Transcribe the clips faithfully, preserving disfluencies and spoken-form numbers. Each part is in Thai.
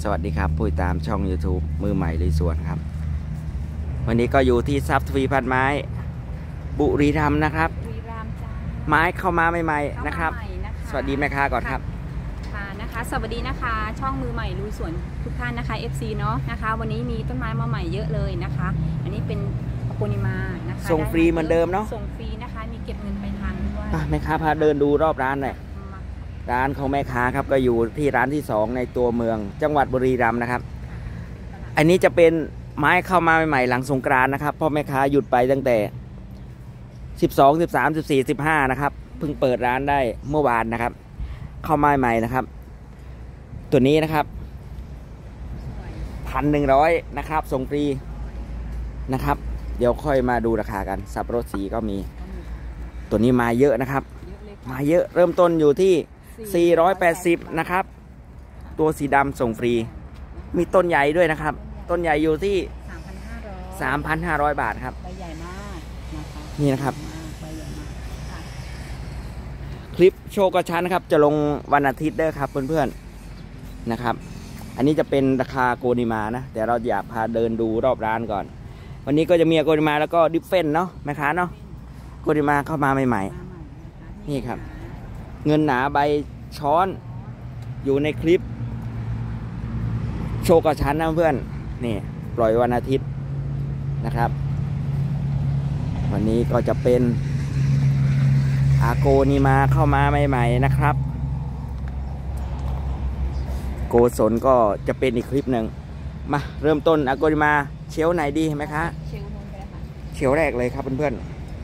สวัสดีครับผู้ติดตามช่อง YouTube มือใหม่ลุยสวนครับวันนี้ก็อยู่ที่ทรัพย์ทวีพันไม้บุรีรัมย์นะครับไม้เข้ามาใหม่ๆนะครับสวัสดีแม่ค้าก่อนครับค่ะนะคะสวัสดีนะคะช่องมือใหม่ลุยสวนทุกท่านนะคะ เอฟ ซี เนาะนะคะวันนี้มีต้นไม้มาใหม่เยอะเลยนะคะอันนี้เป็นโปนิมานะคะส่งฟรีเหมือนเดิมเนาะส่งฟรีนะคะมีเก็บเงินปลายทางด้วยแม่ค้าพาเดินดูรอบร้านหน่อยร้านของแม่ค้าครับก็อยู่ที่ร้านที่สองในตัวเมืองจังหวัดบุรีรัมย์นะครับอันนี้จะเป็นไม้เข้ามาใหม่ๆหลังสงกรานต์นะครับเพราะแม่ค้าหยุดไปตั้งแต่สิบสอง สิบสาม สิบสี่ สิบห้านะครับเพิ่งเปิดร้านได้เมื่อวานนะครับเข้ามาใหม่นะครับตัวนี้นะครับพันหนึ่งร้อยนะครับส่งฟรีนะครับเดี๋ยวค่อยมาดูราคากันสับปะรดสีก็มีตัวนี้มาเยอะนะครับมาเยอะเริ่มต้นอยู่ที่สี่ร้อยแปดสิบนะครับตัวสีดำส่งฟรีมีต้นใหญ่ด้วยนะครับต้นใหญ่อยู่ที่ สามพันห้าร้อย บาทครับใบใหญ่มากนะคะนี่นะครับคลิปโชว์กระชั้นนะครับจะลงวันอาทิตย์เด้อครับเพื่อนๆนะครับอันนี้จะเป็นราคาโกนิมานะแต่เราอยากพาเดินดูรอบร้านก่อนวันนี้ก็จะมีโกนิมาแล้วก็ดิฟเฟนเนาะแม่ค้าเนาะโกนิมาเข้ามาใหม่ๆนี่ครับเงินหนาใบช้อนอยู่ในคลิปโชว์กระชั้นนะเพื่อนนี่ปล่อยวันอาทิตย์นะครับวันนี้ก็จะเป็นอาโกนิมาเข้ามาใหม่ๆนะครับโกศลก็จะเป็นอีกคลิปหนึ่งมาเริ่มต้นอาโกนิมาเชลไหนดีไหมคะเชลนู้นไปเลยค่ะเชลแรกเลยครับเพื่อน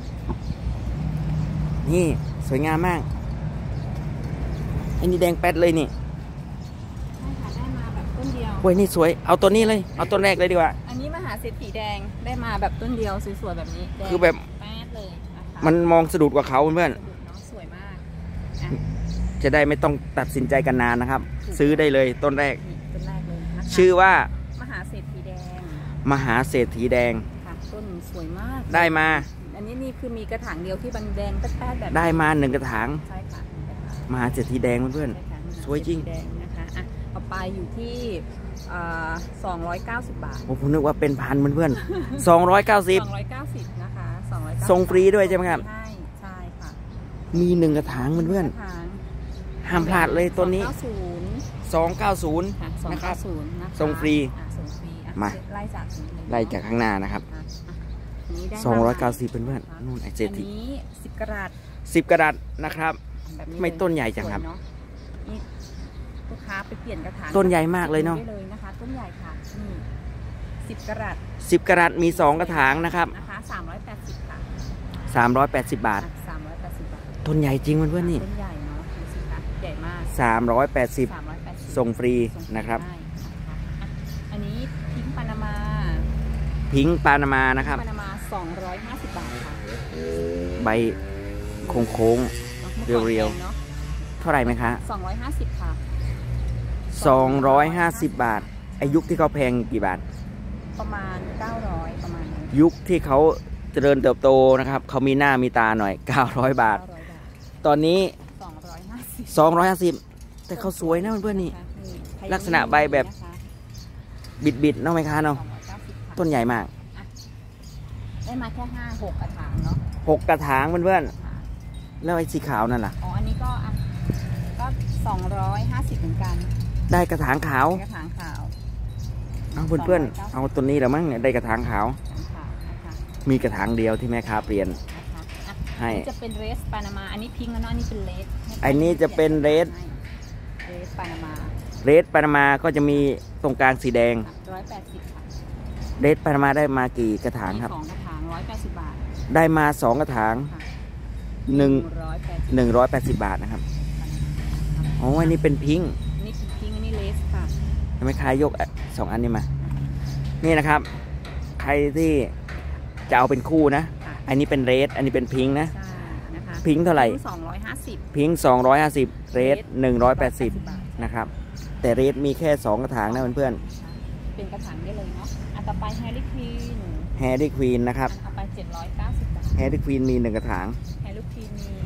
ๆนี่สวยงามมากอันนี้แดงแป๊ดเลยนี่ใช่ค่ะได้มาแบบต้นเดียวเว้ยนี่สวยเอาตัวนี้เลยเอาต้นแรกเลยดีกว่าอันนี้มหาเศรษฐีแดงได้มาแบบต้นเดียวสวยๆแบบนี้คือแบบแป๊ดเลยนะคะมันมองสะดุดกว่าเขาเพื่อนสวยมากจะได้ไม่ต้องตัดสินใจกันนานนะครับซื้อได้เลยต้นแรกต้นแรกเลยนะคะชื่อว่ามหาเศรษฐีแดงมหาเศรษฐีแดงค่ะต้นสวยมากได้มาอันนี้นี่คือมีกระถางเดียวที่บันแดงแป๊ดๆแบบได้มาหนึ่งกระถางใช่ค่ะมหาเศรษฐีแดงเพื่อนสวยจริงแดงนะคะอ่ะเอาไปอยู่ที่สองร้อยเก้าสิบบาทผมนึกว่าเป็นพันเพื่อนๆสองร้อยเก้าสิบสองร้อยเก้าสิบนะคะสองร้อยเก้าสิบส่งฟรีด้วยใช่ไหมครับใช่ใช่ค่ะมีหนึ่งกระถางเพื่อนๆห้ามพลาดเลยต้นนี้สองเก้าศูนย์นะครับส่งฟรีมาไล่จากข้างหน้านะครับสองร้อยเก้าสิบเพื่อนๆนู่นไอเศรษฐีนี้สิบกรัตสิบกรัตนะครับไม่ต้นใหญ่จังครับลูกค้าไปเปลี่ยนกระถางต้นใหญ่มากเลยเนาะเลยนะคะต้นใหญ่ค่ะนี่สิบกรัตสิบกรัตมีสองกระถางนะครับนะคะสามร้อยแปดสิบค่ะสามร้อยแปดสิบบาทสามร้อยแปดสิบบาทต้นใหญ่จริงเพื่อนๆนี่ต้นใหญ่เนาะดูสิคะใหญ่มากสามร้อยแปดสิบส่งฟรีนะครับอันนี้พิงค์ปานามาพิงค์ปานามานะครับปานามาสองร้อยห้าสิบบาทค่ะใบโค้งๆเรียวๆเท่าไหร่ไหมคะสองร้อยห้าสิบค่ะสองร้อยห้าสิบบาทอายุคที่เขาแพงกี่บาทประมาณเก้าร้อยประมาณยุคที่เขาเจริญเติบโตนะครับเขามีหน้ามีตาหน่อยเก้าร้อยบาทตอนนี้สองร้อยห้าสิบสองร้อยห้าสิบแต่เขาสวยนะเพื่อนๆนี่ลักษณะใบแบบบิดๆเนาะไหมคะเนาะต้นใหญ่มากได้มาแค่ห้าหกกระถางเนาะหกกระถางเพื่อนๆแล้วไอ้สีขาวนั่นล่ะอ๋ออันนี้ก็ก็สองร้อยห้าสิบเหมือนกันได้กระถางขาวกระถางขาวเอาเพื่อนๆเอาตัวนี้แล้วมั้งเนี่ยได้กระถางขาวมีกระถางเดียวที่แม่ค้าเปลี่ยนให้จะเป็นเรสปานามาอันนี้พิงค์แล้วเนาะอันนี้เป็นเรสอันนี้จะเป็นเรสเรสปานามาเรสปานามาก็จะมีตรงกลางสีแดงร้อยแปดสิบค่ะเรสปานามาได้มากี่กระถางครับสองกระถางร้อยแปดสิบบาทได้มาสองกระถางหนึ่งหนึ่งร้อยแปดสิบบาทนะครับอ๋ออันนี้เป็นพิงค์นี่เป็นพิงค์อันนี้เลสค่ะทำไมคายยกสองอันนี้มานี่นะครับใครที่จะเอาเป็นคู่นะอันนี้เป็นเรสอันนี้เป็นพิงค์นะพิงค์เท่าไหร่สองร้อยห้าสิบพิงค์สองร้อยห้าสิบเรสหนึ่งร้อยแปดสิบนะครับแต่เรสมีแค่สองกระถางนะเพื่อนๆเป็นกระถางได้เลยเนาะอันต่อไปแฮร์รี่ควีนแฮร์รี่ควีนนะครับเอาไปเจ็ดร้อยเก้าสิบบาทแฮร์รี่ควีนมีหนึ่งกระถางแฮร์รี่ควีนมี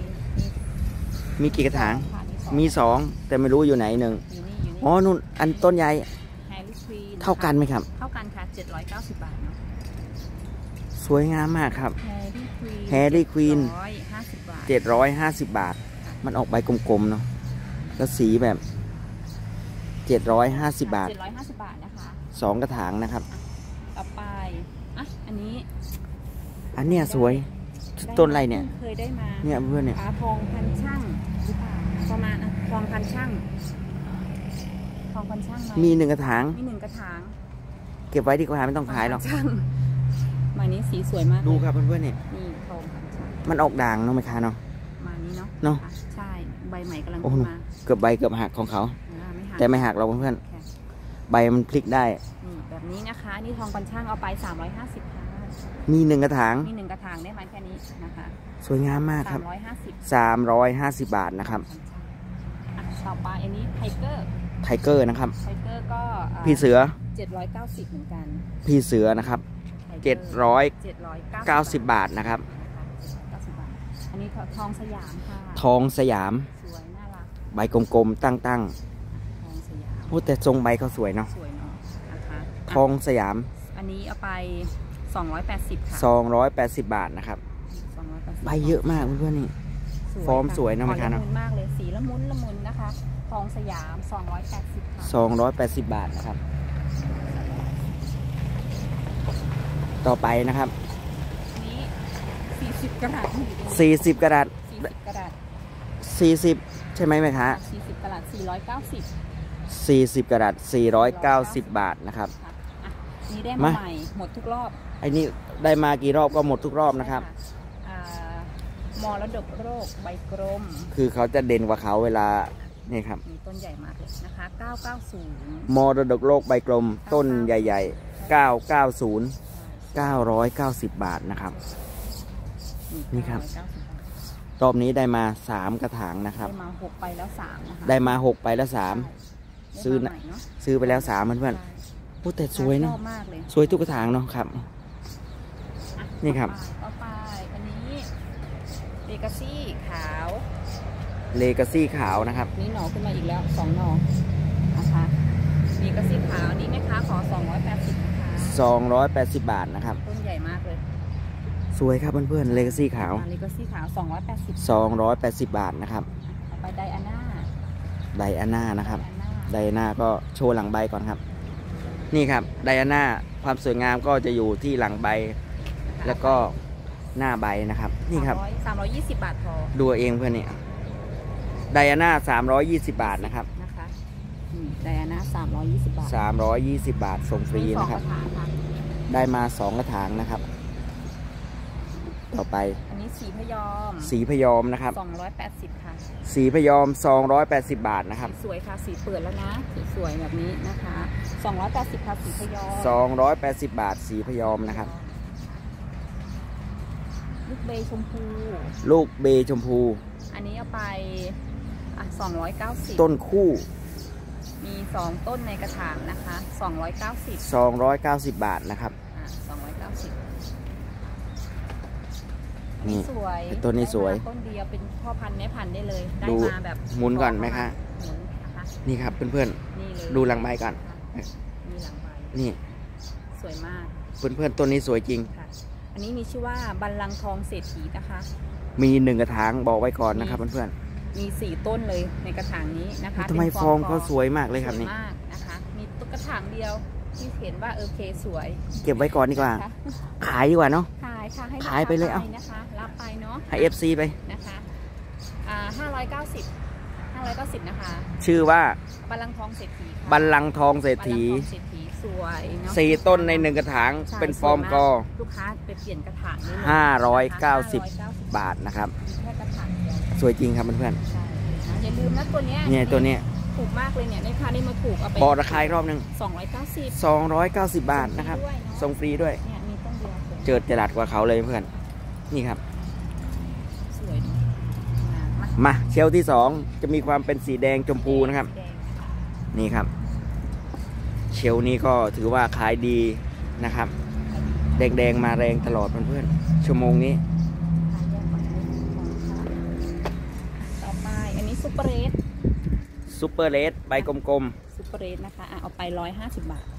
มีกี่กระถางมีสองแต่ไม่รู้อยู่ไหนหนึ่งอ๋อนู่นอันต้นใหญ่เท่ากันไหมครับเท่ากันค่ะเจ็ดร้อยเก้าสิบบาทเนาะสวยงามมากครับแฮร์รี่ควีนแฮร์รี่ควีนร้อยห้าสิบบาทเจ็ดร้อยห้าสิบบาท มันออกใบกลมๆเนาะแล้วสีแบบเจ็ดร้อยห้าสิบบาทเจ็ดร้อยห้าสิบบาทนะคะสองกระถางนะครับต่อไปอ่ะอันนี้อันเนี้ยสวยต้นอะไรเนี่ยเคยได้มาเนี่ยเพื่อนเนี่ยอาทองพันช่างหรือเปล่าประมาณอ่ะทองพันช่างทองพันช่างไหมีหนึ่งกระถางมีหนึ่งกระถางเก็บไว้ดีกว่าไม่ต้องขายหรอกทงพันช่างหมายนี้สีสวยมากดูเลยครับเพื่อนๆเนี่ยนี่ทองพันช่างมันออกด่างเนาะไหมคะเนาะมานี้เนาะเนาะค่ใช่ใบใหม่กำลังโอ้โหขึ้นมาเกือบใบเกือบหักของเขาอ่าไม่หักแต่ไม่หักเราเพื่อนค่ะๆใบมันพลิกได้นี่แบบนี้นะคะนี่ทองพันช่างเอาไปสามร้อยห้าสิบค่ะมีหนึ่งกระถางมีหนึ่งกระถางได้ไหมแค่นี้นะคะสวยงามมากคสารับมร้อยห้าสิบสามร้อยห้าสิบบาทนะครับอ่ะต่อไปอันนี้ไทเกอร์ไทเกอร์นะครับไทเกอร์ก็อ่าพี่เสือเจ็ดร้อยเก้าสิบเหมือนกันพี่เสือนะครับไทกอเจ็ดร้อยเจ็ดร้อยเก้าสิบบาทนะครับเก้าสิบบาทอันนี้ทองสยามค่ะทองสยามสวยน่ารักใบกลมๆตั้งทองสยามๆโอ้แต่ทรงใบเขาสวยเนาะสวยเนาะนะคะทองสยามอันนี้เอาไปสองร้อยแปดสิบค่ะสองร้อยแปดสิบบาทนะครับสองร้อยแปดสิบใบเยอะมากเพื่อนๆนี่ ฟอร์มสวยนะค่แม่ค้าเนอะละมุนมากเลยสีละมุนละมุนนะคะทองสยามสองร้อยแปดสิบค่ะสองร้อยแปดสิบบาทนะครับ ต่อไปนะครับอันนี้สี่สิบกระดาษอยู่ตรงนี้สี่สิบกระดาษสี่สิบกระดาษสี่สิบใช่ไหมแม่ค้าสี่สิบกระดาษสี่ร้อยเก้าสิบสี่สิบกระดาษสี่ร้อยเก้าสิบบาทนะครับค่ะอ่ะนี่ได้มามาใหม่หมดทุกรอบไอ้นี่ได้มากี่รอบก็หมดทุกรอบนะครับอ่ามรดกโรคใบกลมคือเขาจะเด่นกว่าเขาเวลานี่ครับมีต้นใหญ่มากเลยนะคะเก้าเก้าศูนย์มรดกโลกใบกลม ต้นใหญ่ๆ เก้าเก้าศูนย์ เก้าร้อยเก้าสิบบาทนะครับ นี่ครับเก้าสิบบาทรอบนี้ได้มาสามกระถางนะครับได้มาหกไปแล้วสามนะคะได้มาหกไปแล้วสามใช่ซื้อได้มาใหม่เนาะซื้อไปแล้วสามเพื่อนใช่ๆโอ้แต่สวยชเนาะอบมากเลยสวยทุกกระถางเนาะครับอ่ะนี่ครับต่อไปอันนี้เลกาซี่ขาวเลกาซี่ขาวนะครับนี่หน่อขึ้นมาอีกแล้วสองหน่อนะคะเลกาซี่ขาวนี่แม่ค้าขอสองร้อยแปดสิบนะคะสองร้อยแปดสิบบาทนะครับต้นใหญ่มากเลยสวยครับเพื่อนๆเลกาซี่ขาวเลกาซี่ขาวสองร้อยแปดสิบสองร้อยแปดสิบบาทนะครับต่อไปไดอาน่าไดอาน่านะครับไดอาน่าไดอาน่าก็โชว์หลังใบก่อนครับ นี่ครับไดอาน่าความสวยงามก็จะอยู่ที่หลังใบ แล้วก็หน้าใบนะครับ นี่ครับสามร้อยยี่สิบบาทพอดูเองเพื่อนนี่ไดอาน่าสามร้อยยี่สิบบาทนะครับนะคะไดอาน่าสามร้อยยี่สิบบาทสามร้อยยี่สิบบาทส่งฟรีมีสองนะครับกระถางค่ะได้มาสองกระถางนะครับ ต่อไปอันนี้สีพยอมสีพยอมนะครับสองร้อยแปดสิบค่ะสีพยอมสองร้อยแปดสิบบาทนะครับสีสวยค่ะสีเปิดแล้วนะสีสวยแบบนี้นะคะสองร้อยแปดสิบค่ะสีพยอมสองร้อยแปดสิบบาทสีพยอมนะครับลูกเบย์ชมพูลูกเบชมพูอันนี้เอาไปอ่ะสองร้อยเก้าสิบต้นคู่มีสองต้นในกระถางนะคะสองร้อยเก้าสิบสองร้อยเก้าสิบบาทนะครับอ่ะสองร้อยเก้าสิบนี่สวยต้นนี้สวยได้มาต้นเดียวเป็นพ่อพันธุ์แม่พันธุ์ได้เลยได้ดูมาแบบหมุนก่อนไหมคะหมุนนะคะนี่ครับเพื่อนนี่เลยดูหลังใบก่อนมีหลังใบๆนี่สวยมากเพื่อนๆต้นนี้สวยจริงค่ะ อันนี้มีชื่อว่าบัลลังก์ทองเศรษฐีนะคะมีหนึ่งกระถางบอกไว้ก่อนนะครับเพื่อนมีสี่ต้นเลยในกระถางนี้นะคะๆทำไมเป็นฟอร์มเขาสวยมากเลยครับสวยนี่มากนะคะ มีตุ๊กกระถางเดียวที่เห็นว่าเออเคสวยเก็บไว้ก่อนดีกว่านะคะขายดีกว่าเนาะขายค่ะให้ขายไปเลยเอ้านะคะรับไปเนาะให้ เอฟ ซี ไปนะคะอ่าห้าร้อยเก้าสิบห้าร้อยเก้าสิบนะคะชื่อว่าบัลลังก์ทองเศรษฐีค่ะบัลลังก์ทองเศรษฐีบัลลังก์ทองเศรษฐีสวยเนาะสี่ต้นในหนึ่งกระถางใช่เป็นฟอร์มกอสวยากลูกค้าไปเปลี่ยนกระถางได้เลยห้าร้อยเก้าสิบห้ร้อยเก้าสิบบาทนะครับมีแค่กระถางเดียวสวยจริงครับเพื่อนใช่นะอย่าลืมนะตัวเนี้ยๆเนี่ยตัวเนี้ยถูกมากเลยเนี่ยในค่าได้มาถูกเอาไปบอกราคาอีกรอบหนึงสองร้อยเก้าสิบสองร้อยเก้าสิบบาทนะครับส่งฟรีด้วยเนี่ยมีต้นเดียวสวยเจิดจรัสกว่าเขาเลยเพื่อนนี่ครับสวยเนอะมามาเชลฟ์ที่สองจะมีความเป็นสีแดงชมพูนะครับแดงนี่ครับ เชลฟ์นี้ก็ถือว่าขายดีนะครับ แดงๆมาแรงตลอดเพื่อนๆชั่วโมงนี้ต่อไปอันนี้ซุปเปอร์เรสซูเปอร์เลสใบกลมซุปเปอร์เรสนะคะอ่ะเอาไปร้อยห้าสิบบาทๆ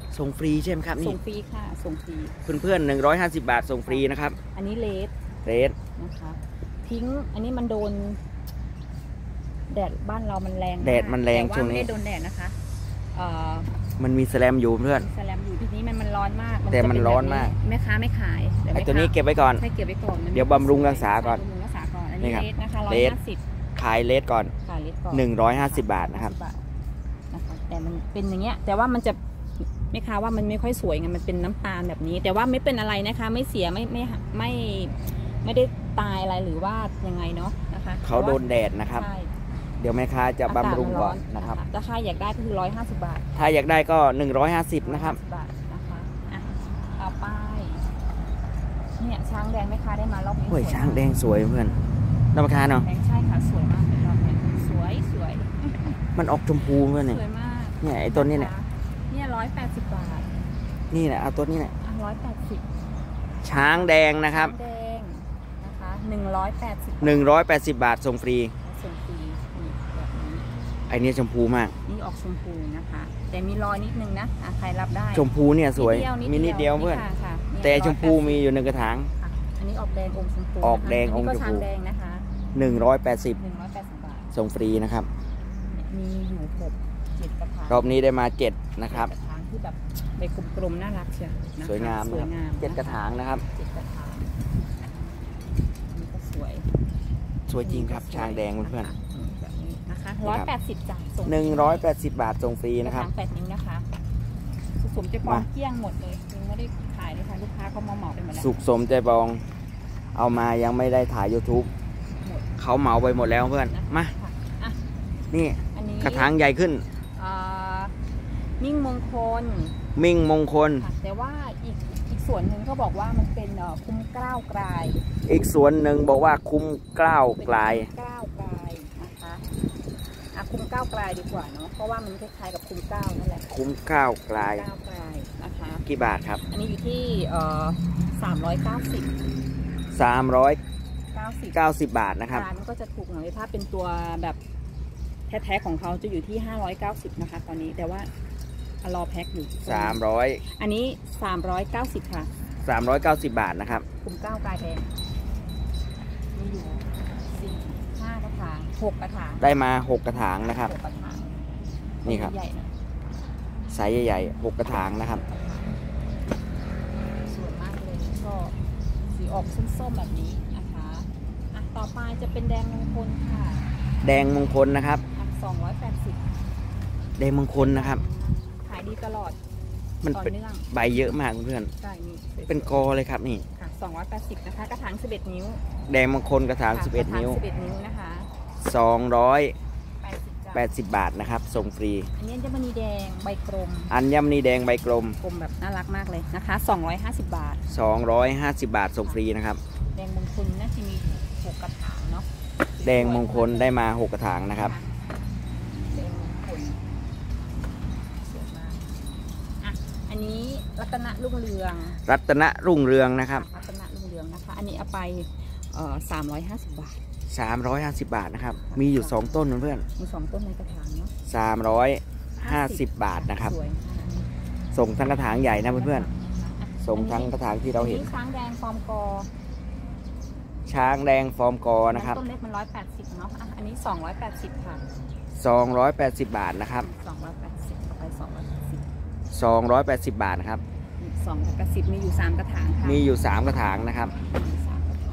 ส่งฟรีใช่ไหมครับส่นี่งฟรีค่ะส่งฟรีเพื่อนๆหนึ่งร้อยห้าสิบบาทส่งฟรีนะครับอันนี้เลสเรดนะคะทิ้งอันนี้มันโดนแดดบ้านเรามันแรงากแดดมันแรงแต่าช่วงนี้ไม่ได้โดนแดดนะคะเอ่อมันมีแสแลมอยู่เพื่อนมีแสแลมอยู่ทีนี้มันมันร้อนมากแต่มันจะเป็ร้อนมากแม่ค้าไม่ขายเดี๋ยวไอแม่ตัวนี้ค้าเก็บไว้ก่อนให้เก็บไว้ก่อนมันเดี๋ยวบำรุงรักษาก่อนบำรุงรักษาก่อนอันนี่นี้ครับเลสนะคะร้อยเลสห้าสิบขายเลดก่อนขายเลสก่อนหนึ่งร้อยห้าสิบบาทนะครับนะคะแต่มันเป็นอย่างเงี้ยแต่ว่ามันจะแม่ค้าว่ามันไม่ค่อยสวยไงมันเป็นน้ำตาลแบบนี้ แต่ว่าไม่เป็นอะไรนะคะไม่เสียไม่ไม่ไม่ไม่ได้ตายอะไรหรือว่ายังไงเนาะนะคะเขาโดนแดดนะครับใช่เดี๋ยวแม่ค้าจะบำรุงก่อนากาศมันะครับราคาอยากได้ก็คือร้อยห้าสิบบาทถ้าอยากได้ก็หนึ่งร้อยห้าสิบนะครับบาทนะคะอ่ะต่อไปเนี่ยช้างแดงแม่ค้าได้มารอบนี้โอ้ยสวช้างแดงสวยเพื่อนน้ำราคาเนาะแดงใช่ค่ะสวยมากเลยรอบนี้สวยสวยมันออกชมพูเพื่อนสเนี่ยวยมากเนี่ยไอตัวนี้เนี่ยเนี่ยร้อยแปดสิบบาทนี่แหละเอาตัวนี้แหละอ่ะร้อยแปดสิบช้างแดงนะครับแดงนะคะหนึ่งร้อยแปดสิบหนึ่งร้อยแปดสิบบาทส่งฟรีส่งฟรีนี่แบบนี้ไอเนี้ยชมพูมากนี่ออกชมพูนะคะ แต่มีรอยนิดนึงนะอ่ะใครรับได้ชมพูเนี่ยสวยนิมีนิดเดียวเพื่อนค่ะค่ะเนี่ยแต่ชมพูร้อยแปดสิบมีอยู่หนึ่งกระถางค่ะอันนี้ออกแดงอมชมพูออกแดงนะคะอมชมพูนนี้ก็ช้างแดงนะคะหนึ่งร้อยแปดสิบหนึ่งร้อยแปดสิบบาทส่งฟรีนะครับมีอยู่หกเจ็ดกระถางรอบนี้ได้มาเจ็ดนะครับกระถางที่แบบใบกลมๆน่ารักเชียวนะคะสวยงามสนะวยครับงามเจ็ดกระถางนะครับเจ็ดกระถางนี่ก็สวยสวยจริงครับช้างแดงเพื่อนแบบนี้นะคะนี่ร้อยครับแปดสิบจ้ะส่งหนึ่งร้อยแปดสิบบาทส่งฟรีนะครับกระถางแปดนิ้วนะคะสุขุมจะกองมาเกลี้ยงหมดเลยยังไม่ได้ขายเลยค่ะลูกค้าเขามาเหมาไปหมดแล้วสุขสมใจบอง เอามายังไม่ได้ถ่าย YouTube หมดเขาเหมาไปหมดแล้วเพื่อนนะคะมาค่ะอ่ะนี่อันนี้กระถางใหญ่ขึ้นอ่ามิ่งมงคลมิ่งมงคลค่ะแต่ว่าอีกอีกส่วนหนึ่งเขาบอกว่ามันเป็นเอ่อคุ้มเกล้าวกลายอีกส่วนหนึ่งบอกว่าคุ้มเกล้าวกลายเป็นเกล้าวกลายนะคะอ่ะคุ้มเกล้าวกลายดีกว่าเนาะเพราะว่ามันคล้ายๆกับคุ้มเกล้าวนั่นแหละคุ้มเกล้าวกลายเกล้าวกลายนะคะกี่บาทครับอันนี้อยู่ที่เอ่อสามร้อยเก้าสิบสามร้อยเก้าสิบเก้าสิบบาทนะครับร้านมันก็จะถูกหน่อยถ้าเป็นตัวแบบแท้ๆของเขาจะอยู่ที่ห้าร้อยเก้าสิบนะคะ ตอนนี้แต่ว่ารอแพ็คอยู่สามร้อยอันนี้สามร้อยเก้าสิบค่ะสามร้อยเก้าสิบบาทนะครับคุ้มเกล้าวกลายแดงมีอยู่สี่ห้ากระถางหกกระถางได้มาหกกระถางนะครับหกกระถางนี่ครับใหญ่นะไซส์ใหญ่ๆหกกระถางนะครับสวยมากเลยก็สีออกส้มๆแบบนี้นะคะอ่ะต่อไปจะเป็นแดงมงคลค่ะแดงมงคลนะครับอ่ะสองร้อยแปดสิบแดงมงคลนะครับขายดีตลอดมันต่อเป็นเนื่องใบเยอะมากเพื่อนใช่นี่สวยๆเป็นกอเลยครับนี่ค่ะสองร้อยแปดสิบนะคะกระถางสิบเอ็ดนิ้วแดงมงคลกระถางค่ะสิบเอ็ดกระถางนิ้วสิบเอ็ดนิ้วนะคะสองร้อยแปดสิบจ้ะแปดสิบบาทนะครับ ส่งฟรีอันนี้จะมณีแดงใบกลมอัญมณีแดงใบกลมกลมแบบน่ารักมากเลยนะคะสองร้อยห้าสิบบาทสองร้อยห้าสิบบาทส่งฟรีนะครับแดงมงคลน่าจะมีหกกระถางเนาะแดงมงคลได้มาหกกระถางนะครับแดงมงคลสวยมากอ่ะอันนี้รัตนรุ่งเรืองรัตนรุ่งเรืองนะครับรัตนรุ่งเรืองนะคะ อันนี้เอาไปเอ่อสามร้อยห้าสิบบาทสามร้อยห้าสิบบาทนะครับ มีอยู่สองต้นเพื่อนมีสองต้นในกระถางเนาะสามร้อยห้าสิบบาทนะครับสวยนะคะส่งทั้งกระถางใหญ่นะเพื่อนอ่ะๆส่งทั้งกระถางที่เราเห็นอัช้างแดงฟอร์มกอช้างแดงฟอร์มกอนะครับต้นเล็กมันร้อยแปดสิบเนาะอ่ะอันนี้สองร้อยแปดสิบค่ะสองร้อยแปดสิบบาทนะครับสองร้อยแปดสิบเอาไปสองร้อยแปดสิบสองร้อยแปดสิบบาทนะครับสองร้อยแปดสิบมีอยู่สามกระถางค่ะมีอยู่สามกระถางนะครับมีสามกระถาง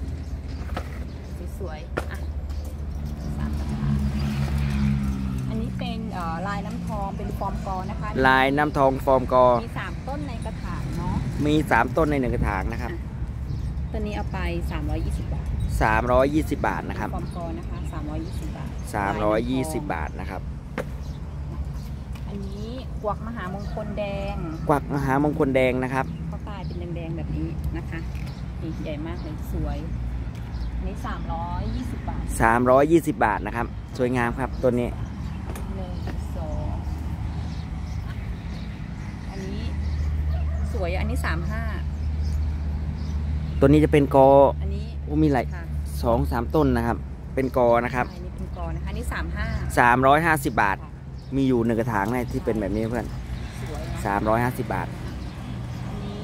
สวยๆอ่ะสามกระถางอันนี้เป็นเอ่อลายน้ำทองเป็นฟอร์มกอนะคะลายน้ำทองฟอร์มกอมีสามต้นในกระถางเนาะมีสามต้นในหนึ่งกระถางนะครับตัวนี้เอาไปสามร้อยยี่สิบบาทสามร้อยยี่สิบบาทนะครับฟอร์มกอนะคะสามร้อยยี่สิบบาทสามร้อยยี่สิบลบาทนะครับอันนี้กวักมหามงคลแดงกวักมหามงคลแดงนะครับเขาตายเป็นแดงๆแบบนี้นะคะนี่ใหญ่มากเลยสวยอันนี้สามร้อยยี่สิบบาทสามร้อยยี่สิบบาทนะครับ สวยงามครับตัวนี้หนึ่งสองอ่ะอันนี้สวยอันนี้สามห้าตัวนี้จะเป็นกออันนี้โอ้มีหลายค่ะสองสามต้นนะครับ เป็นกอนะครับอันนี้เป็นกอนะคะอันนี้สามห้าสามร้อยห้าสิบบาท มีอยู่หนึ่งกระถางนะที่เป็นแบบนี้เพื่อนสสวยๆนะสามร้อยห้าสิบบาทอันนี้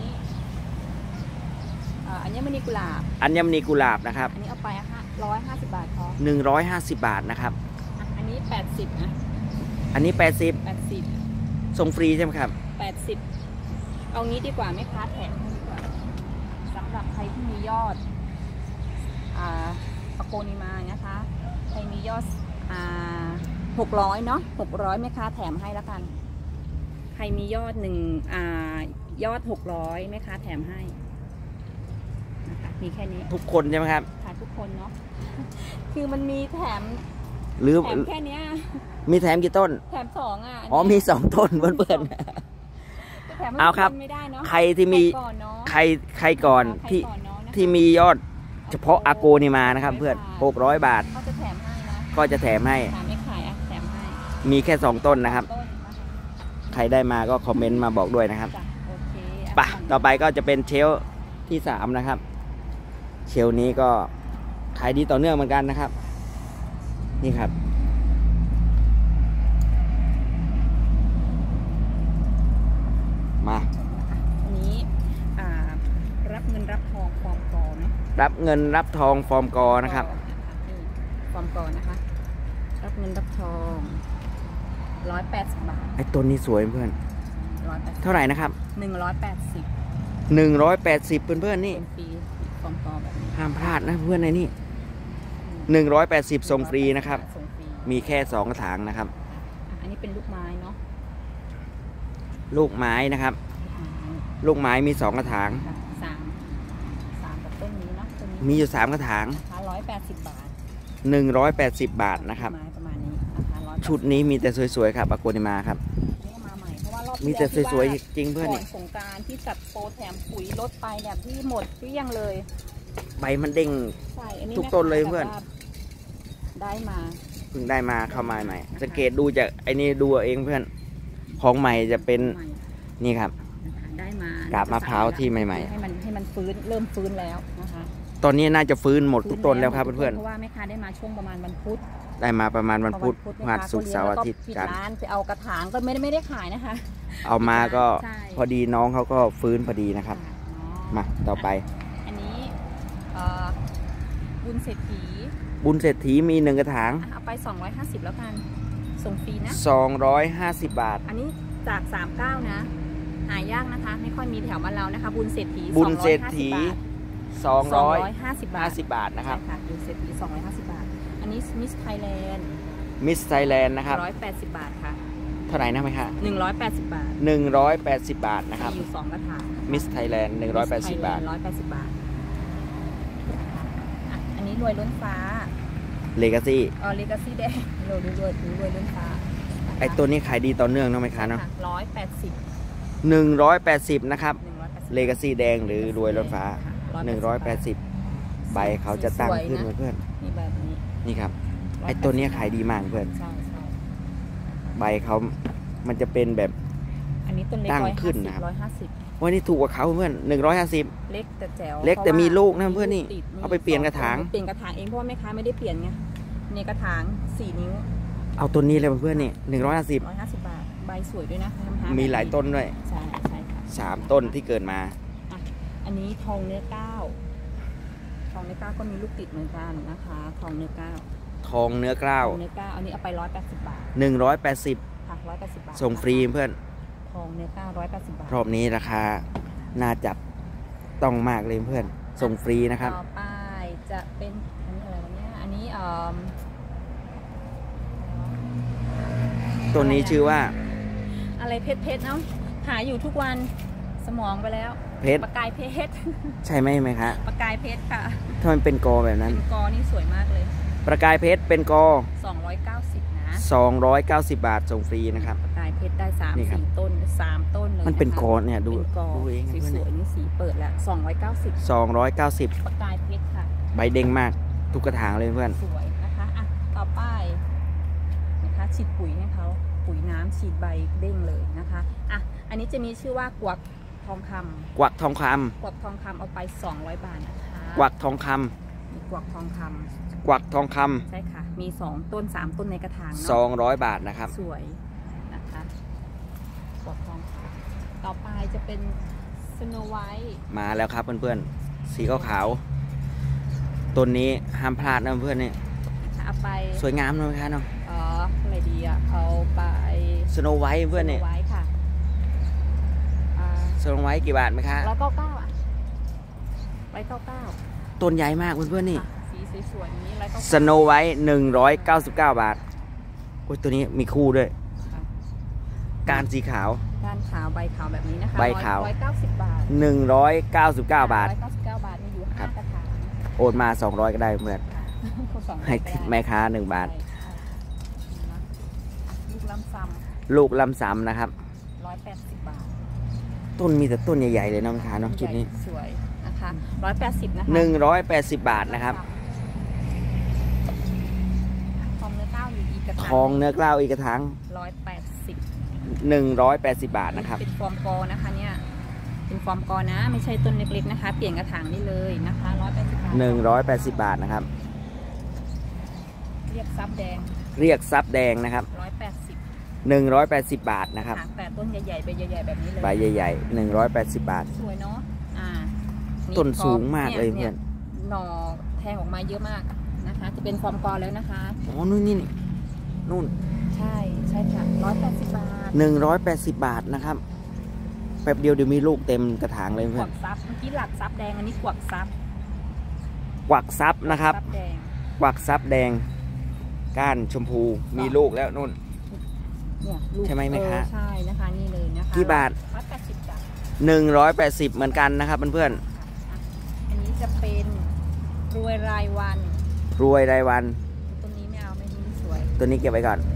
เอ่ออัญมณีกุหลาบอัญมณีกุหลาบนะครับอันนี้เอาไปอะค่ะร้อยห้าสิบบาทพอหนึ่งร้อยห้าสิบบาทนะครับอ่ะอันนี้แปดสิบนะอันนี้แปดสิบแปดสิบส่งฟรีใช่ไหมครับแปดสิบเอางี้ดีกว่าไหมคะแถมให้ดีกว่าสำหรับใครที่มียอดอ่าปโกนิมานะคะใครมียอดอ่าหกร้อยเนาะหกร้อยไหมคะแถมให้แล้วกันใครมียอดหนึ่งอ่ายอดหกร้อยไหมคะแถมให้นะคะมีแค่นี้ทุกคนใช่ไหมครับค่ะทุกคนเนาะ คือมันมีแถมหรือแถมแค่เนี้ยมีแถมกี่ต้นแถมสองอ่ะอ๋อมีสองต้นเพื่อนแถมให้เอาครับทุกนไม่ได้เนาะๆใครที่มีก่อนเนาะใครใครก่อนใครที่ก่อนเนาะนะคะที่มียอดเฉพาะอาโกนิมานะครับ เพื่อนหกร้อยบาทเขาจะแถมให้นะก็จะแถมให้ถามไม่ขายอ่ะแถมให้มีแค่สองต้นนะครับต้นนะคะใครได้มาก็คอมเมนต์มาบอกด้วยนะครับจ้ะโอเคไปะต่อไปก็จะเป็นเชลฟ์ที่สามนะครับ เชลฟ์นี้ก็ขายดีต่อเนื่องเหมือนกันนะครับ นี่ครับ มาอันนี้อ่ารับเงินรับทองฟอร์มกอไหมรับเงินรับทองฟอร์มกอนะครับนี่ฟอร์มกอนะคะ รับเงินรับทองร้อยแปดสิบบาทไอ้ต้นนี้สวยเพื่อนร้อยแปดสิบเท่าไหร่นะครับหนึ่งร้อยแปดสิบหนึ่งร้อยแปดสิบเพื่อนๆนี่เป็นฟรีฟอร์มกอแบบนี้ห้ามพลาดนะเพื่อนในนี่หนึ่งร้อยแปดสิบส่งฟรีนะครับส่งฟรีมีแค่สองกระถางนะครับอ่ะอันนี้เป็นลูกไม้เนาะลูกไม้นะครับอ่าลูกไม้มีสองกระถางสามสามกับต้นนี้เนาะต้นนี้มีอยู่สามกระถางราคาร้อยแปดสิบบาทหนึ่งร้อยแปดสิบบาทนะครับไม้ประมาณนี้นะคะร้อยชุดนี้มีแต่สวยๆครับอาโกนิมาครับนี่ก็มาใหม่เพราะว่ารอบมีแต่สวยๆจริงเพื่อนก่อนี่นสงกรานต์ที่จัดโปรแถมปุ๋ยลดไปเนี่ยที่หมดเกลี้ยงเลยใบมันเด้งใช่อันนี้ทุกต้นเลยเพื่อนแบบว่าได้มาเพิ่งได้มาเข้ามาใหม่สังเกตดูจากไอ้นี่ดูเอาเองเพื่อนของใหม่จะเป็นใหม่นี่ครับนะคะได้มากาบมะพร้าวที่ใหม่ๆให้มันให้มันฟื้นเริ่มฟื้นแล้วนะคะตอนนี้น่าจะฟื้นหมดทุกต้นแล้วครับฟื้เพื่อนเพราะว่าแม่ค้าได้มาช่วงประมาณวันพุธๆได้มาประมาณวันพุธพฤหัสศุกร์เสาร์อาทิตย์ปิดกันร้านไปเอากระถางก็ไม่ได้ไม่ได้ขายนะคะเอามาก็ใช่พอดีน้องเขาก็ฟื้นพอดีนะครับอ๋อมาต่อไปอันนี้เอ่อบุญเศรษฐีบุญเศรษฐีมีหนึ่งกระถางอ่ะเอาไปสองร้อยห้าสิบแล้วกันส่งฟรีนะสองร้อยห้าสิบบาทอันนี้จากสามสิบเก้านะหายากนะคะ ไม่ค่อยมีแถวบ้านเรานะคะ บุญเศรษฐีบุญเศรษฐีสองร้อยห้าสิบบาห้าทสิบบาทนะครับใช่ค่ะบุญเศรษฐีสองร้อยห้าสิบบาท อันนี้มิสไทยแลนด์มิสไทยแลนด์นะครับร้อยแปดสิบบาทค่ะเท่าไหร่นะไหมคะหนึ่งร้อยแปดสิบบาทหนึ่งร้อยแปดสิบบาทนะครับมีอยู่สองกระถางมิสไทยแลนด์หนึ่งร้อยแปดสิบบาทร้อยแปดสิบบาทอ่ะอันนี้รวยล้นฟ้าเลกาซี่เออเลกาซี่แดงรวยรวยรวยรวยล้นฟ้าไอตัวนี้ขายดีต่อเนื่องเนาะไหมคะเนาะร้อยแปดสิบหนึ่งร้อยแปดสิบนะครับหนึ่งร้อยแปดสิบเลกาซี่แดงหรือรวยล้นฟ้าหนึ่งร้อยแปดสิบใบเขาจะตั้งขึ้นเพื่อนนี่แบบนี้ๆนี่ครับ ไอตัวนี้ขายดีมากเพื่อนใช่ใช่ใบเขามันจะเป็นแบบอันนี้ต้นเล็กตั้งร้อยขึ้ห้าน สิบนะครับร้อยห้าสิบวันนี้ถูกกว่าเขาเพื่อนหนึ่งร้อยห้าสิบเล็กแต่แจ๋วเล็กแต่พราะว่ามีลูกนะเพื่อนนี่ติดเอาไปเปลี่ยนกระถางเปลี่ยนกระถางเองเพราะว่าแม่ค้าไม่ได้เปลี่ยนไงในกระถางสี่นิ้วเอาตัวนี้เลยเพื่อนๆนี่หนึ่งร้อยห้าสิบร้อยห้าสิบบาทใบสวยด้วยนะทำหมีหลายต้นด้วยใช่ใช่ค่ะสามต้นที่เกิดมาอ่ะอันนี้ทองเนื้อก้าวทองเนื้อก้าวก็มีลูกติดเหมือนกันนะคะทองเนื้อก้าวทองเนื้อกล้าทวองเนื้อก้าวอันนี้เอาไปร้อยแปดสิบบาทหนึ่งร้อยแปดสิบค่ะร้อยแปดสิบบาทส่งฟรีเพื่อนทองเนื้อก้าวร้อยแปดสิบบาทรอบนี้ราคาน่าจับต้องมากเลยเพื่อน ส่งฟรีนะครับต่อไปจะเป็นอันนี้อะไรวะเนี่ยอันนี้เอ่อตัวนี้ชื่อว่าอะไรเพชรเพชรเนาะหาอยู่ทุกวันสมองไปแล้วเพชรประกายเพชรใช่ไหมไหมคะประกายเพชรค่ะถ้ามันเป็นกอแบบนั้นเป็นกอนี่สวยมากเลยประกายเพชรเป็นกอสองร้อยเก้าสิบนะสองร้อยเก้าสิบบาทส่งฟรีนะครับประกายเพชรได้สามนี่ครับสี่ต้นสามต้นเลยมันเป็นะคะกอเนี่ยดูเป็นกอดูเองนะสเพื่อนวยๆนี่สีเปิดแล้วสองร้อยเก้าสิบสองร้อยเก้าสิบประกายเพชรค่ะใบเด้งมากทุกกระถางเลยเพื่อนสวยนะคะอ่ะต่อไปนะคะฉีดปุ๋ยให้เขาปุ๋ยน้ำฉีดใบเด้งเลยนะคะอ่ะอันนี้จะมีชื่อว่ากวักทองคำกวักทองคำกวักทองคำเอาไปสองร้อยบาทนะคะกวักทองคำมีกวักทองคำกวักทองคำใช่ค่ะ มีสองต้นสามต้นในกระถางสอเนาะงร้อยบาทนะครับสวยนะคะกวักทองต่อไปจะเป็นสโนไวท์มาแล้วครับเพื่อนๆสีขาวๆต้นนี้ห้ามพลาดนะเพื่อนนี่เอาไปสวยงามนะค่ะเนาะเอออะไรดีอ่ะเอาไปสโนไวท์เพื่อนนี่สโไวท์ค่ะอ่าสโนไวท์กี่บาทไหมคะร้อยเก้าเก้าอ่ะร้อยเก้าเก้าต้นใหญ่มากเพื่อนๆนี่สีสวยๆนี้ร้อยเก้าสโนไวท์หนึ่งร้อยเก้าสิบเก้าบาทโอ้ยตัวนี้มีคู่ด้วยการสีขาวก้านขาวใบขาวแบบนี้นะคะใบขาวร้อยเก้าสิบบาทหนึ่งร้อยเก้าสิบเก้าบาทร้อยเก้าสิบเก้าบาทมีอยู่ห้ากระถางโอนมาสองร้อยก็ได้เพื่อนค่ะคนสองให้ทิปแม่ค้าหนึ่งบาทใช่ลูกลำซ้ลูกลำซ้ำนะครับำร้อยแปดสิบบาทต้นมีแต่ต้นใหญ่ๆเลยนะแม่ค้าเนาะจุดนี้สวยนะคะร้อยแปดสิบนะคะหนึ่งร้อยแปดสิบบาทนะครับทองเนื้อเต้าอยู่อีกกระถางทองเนื้อกล้าวอีกกระถางร้อยแปดสิบหนึ่งร้อยแปดสิบบาทนะครับเป็นฟอร์มกอนะคะเนี่ยเป็นฟอร์มกอนะไม่ใช่ต้นเล็กๆนะคะ เปลี่ยนกระถางได้เลยนะคะร้อยแปดสิบบาทหนึ่งร้อยแปดสิบบาทนะครับเรียกซับแดงเรียกซับแดงนะครับร้อยแปดสิบหนึ่งร้อยแปดสิบบาทนะครับหางแปดต้นใหญ่ๆใบใหญ่ๆแบบนี้เลยใบใหญ่ๆหนึ่งร้อยแปดสิบบาทสวยเนาะอ่าต้นสูงมากเลยเพื่อนหน่อแทงออกมาเยอะมากนะคะ จะเป็นฟอร์มกอแล้วนะคะอ๋อนู่นนี่นี่นู่นใช่ใช่ค่ะร้อยแปดสิบบาทหนึ่งร้อยแปดสิบบาทนะครับแป๊บเดียวเดี๋ยวมีลูกเต็มกระถางเลยขเพื่วอนกซับเมื่อกี้หลักซับแดงอันนี้ขวกซับกวักซับนะครับซับแดงกวักซับแดงก้านชมพูมีลูกแล้วนู่นเนี่ยลูกใช่ไหมแม่ค้าเออใช่นะคะนี่เลยนะคะกี่บาทร้อยแปดสิบบาทหนึ่งร้อยแปดสิบเหมือนกันนะครับเพื่อนอันนี้จะเป็นรวยรายวันๆรวยรายวันตัวนี้ไม่เอาไม่นี้สวยตัวนี้เก็บไว้ก่อน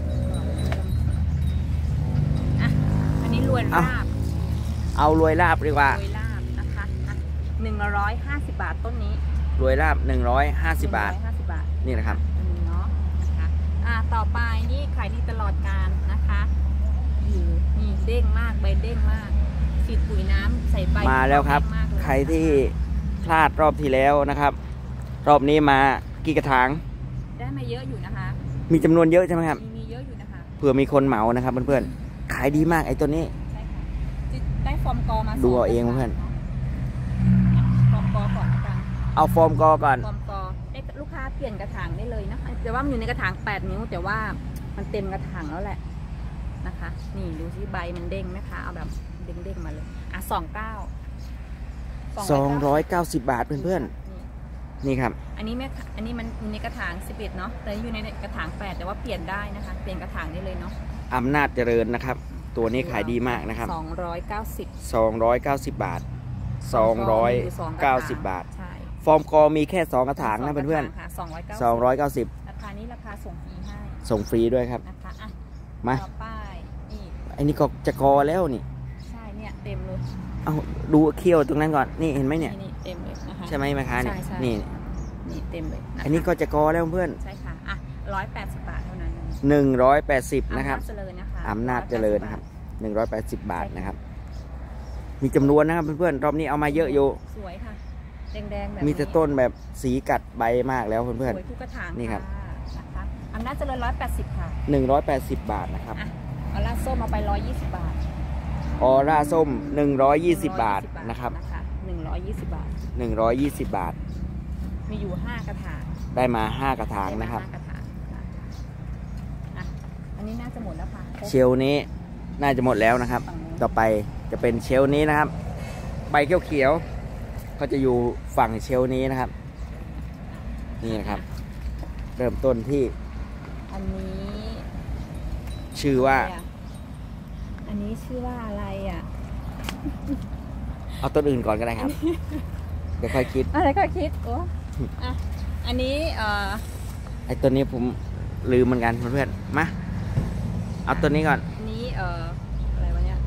อ่ะอันนี้รวยเอาลาบเอารวยลาบดีกว่ารวยลาบนะคะหนึ่งร้อยห้าสิบบาทต้นนี้รวยลาบหนึ่งร้อยห้าสิบบาทหนึ่งร้อยห้าสิบบาทนี่นะครับอันนี้เนาะนะคะอ่าต่อไปนี่ขายดีตลอดการนะคะอยู่นี่เด้งมากใบเด้งมากฉีดปุ๋ยน้ำใส่ใบมาแล้วครับเด้งมากเลยใครที่พลาดรอบที่แล้วนะครับ รอบนี้มากี่กระถางได้มาเยอะอยู่นะคะมีจำนวนเยอะใช่ไหมครับมีมีเยอะอยู่นะคะเผื่อมีคนเหมานะครับเพื่อนๆขายดีมากไอ้ตัวนี้ใช่ค่ะจะได้ฟอร์มกอมาดูเอาเองสเพื่อนฟอร์มกอก่อนละกันเอาฟอร์มกอก่อนฟอร์มกอได้ลูกค้าเปลี่ยนกระถางได้เลยนะคะแต่ว่ามันอยู่ในกระถางแปดนิ้วแต่ว่ามันเต็มกระถางแล้วแหละนะคะ นี่ดูสิใบมันเด้งไหมคะเอาแบบเด้งๆมาเลยอ่ะสองเก้าสองร้อยเก้าสิบบาทเพื่อนๆนี่ครับอันนี้แม่อันนี้มันอยู่ในกระถางสิบเอ็ดเนาะแต่อยู่ในกระถางแปดแต่ว่าเปลี่ยนได้นะคะเปลี่ยนกระถางได้เลยเนาะอำนาจเจริญนะครับ ตัวนี้ขายดีมากนะครับสองร้อยเก้าสิบสองร้อยเก้าสิบบาทสองร้อยเก้าสิบบาทใช่ฟอร์มกอมีแค่สองกระถางนะเพื่อนๆสองร้อยเก้าๆสองร้อยเก้าสิบราคานี้ราคาส่งฟรีให้ส่งฟรีด้วยครับนะคะอ่ะมาต่อไปนี่ไอ้นี่ก็จะกอแล้วนี่ใช่เนี่ยเต็มเลยเอาดูเขี้ยวตรงนั้นก่อนนี่เห็นไหมเนี่ยนี่เต็มเลยนะคะใช่ไหมแม่ค้าเนี่ยใช่ใช่นี่นี่เต็มเลยะคะอันนี้ก็จะกอแล้วเพื่อนใช่ค่ะอ่ะร้อยแปดสิบบาทเท่านั้นหนึ่งร้อยแปดสิบนะครับอำนาจเจริญนะคะอำนาจเจริญนะครับหนึ่งร้อยแปดสิบบาทนะครับ มีจำนวนนะครับเพื่อนๆรอบนี้เอามาเยอะอยู่สวยค่ะแดงๆแบบมีแต่ต้นแบบสีกัดใบมากแล้วเพื่อนสวยทุกกระถางนี่ครับะนะคะอำนาจเจริญร้อยแปดสิบค่ะๆหนึ่งร้อยแปดสิบบาทนะครับอ่ะเอาล่าส้มเอาไปร้อยยี่สิบบาทออร่าส้มหนึ่งร้อยยี่สิบบาทนะครับหนึ่งร้อยยี่สิบบาทหนึ่งร้อยยี่สิบบาทมีอยู่ห้ากระถางได้มาห้ากระถางนะครับได้มาห้ากระถางนะคะอ่ะอันนี้น่าจะหมดแล้วค่ะครบเชลล์นี้น่าจะหมดแล้วนะครับฝั่งนู้นต่อไปจะเป็นเชลล์นี้นะครับ ใบเขียวๆก็จะอยู่ฝั่งเชลล์นี้นะครับ นี่นะครับ เริ่มต้นที่อันนี้ชื่อว่าอะไรอ่ะอันนี้ชื่อว่าอะไรอ่ะเอาต้นอื่นก่อนก็ได้ครับ เดี๋ยวค่อยคิดอะไรก็คิดโอ้อ่ะอันนี้เอ่อไอ้ต้นนี้ผมลืมเหมือนกันเพื่อนๆมาเอาต้นนี้ก่อนอันนี้เอ่ออะไรวะเนี่ย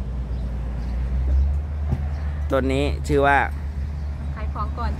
ต้นนี้ชื่อว่าขายของก่อน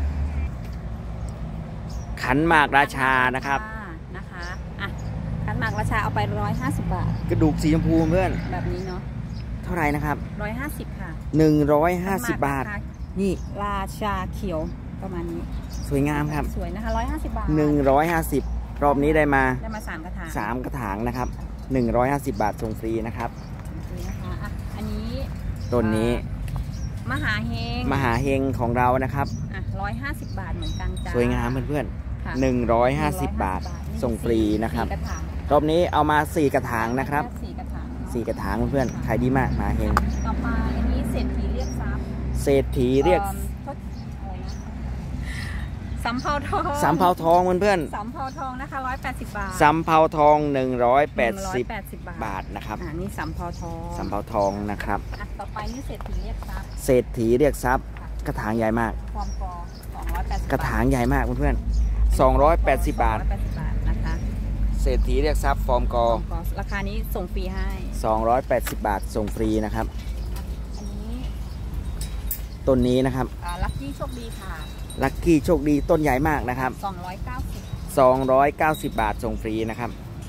ขันหมากราชานะครับนะคะอ่ะขันหมากราชาเอาไปร้อยห้าสิบบาทกระดูกสีชมพูเพื่อนแบบนี้เนาะเท่าไหร่นะครับร้อยห้าสิบค่ะหนึ่งร้อยห้าสิบบาทขันหมกรคนี่ราชาเขียวประมาณนี้สวยงามครับสวยนะคะร้อยห้าสิบบาทหนึ่งร้อยห้าสิบรอบนี้ได้มาได้มาสามกระถางสามกระถางนะครับหนึ่งร้อยห้าสิบบาทส่งฟรีนะครับนี่นะคะอ่ะอันนี้ต้นนี้มหาเฮงมหาเฮงของเรานะครับอ่ะร้อยห้าสิบบาทเหมือนกันจ้าสวยงามเพื่อนค่ะๆหนึ่งร้อยห้าสิบบาทส่งฟรีนะครับสี่กระถางรอบนี้เอามาสี่กระถางนะครับสี่กระถางสี่กระถางเพื่อนๆขายดีมากมหาเฮงต่อไปอันนี้เศรษฐีเรียกทรัพย์เศรษฐีเรียกอ่อทศอะไรนะสำเภาทองสำเภาทองเพื่อนสำเภาทองนะคะร้อยแปดสิบบาทๆสำเภาทองหนึ่งร้อยแปดสิบแปดสิบบาทบาทนะครับอ่านี่สำเภาทองสำเภาทองนะครับอ่ะต่อไปนี่เศรษฐีเรียกทรัพย์เศรษฐีเรียกทรัพย์กระถางใหญ่มากความกอสองร้อยแปดสิบกระถางใหญ่มากเพื่อนๆสองร้อยแปดสิบบาทสองร้อยแปดสิบบาทนะคะเศรษฐีเรียกทรัพย์ฟอร์มกอความกอราคานี้ส่งฟรีให้สองร้อยแปดสิบบาทส่งฟรีนะครับอันนี้ต้นนี้นะครับอ่าลัคกี้โชคดีค่ะลัคกี้โชคดีต้นใหญ่มากนะครับสองร้อยเก้าสิบสองร้อยเก้าสิบบาทส่งฟรีนะครับ